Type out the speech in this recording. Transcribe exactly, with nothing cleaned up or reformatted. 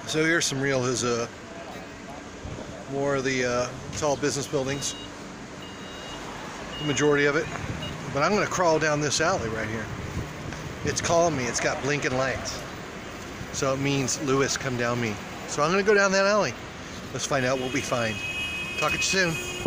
So here's some real Heze. More of the uh, tall business buildings. The majority of it. But I'm going to crawl down this alley right here. It's calling me. It's got blinking lights. So it means Lewis, come down me. So I'm going to go down that alley. Let's find out what we find. Talk to you soon.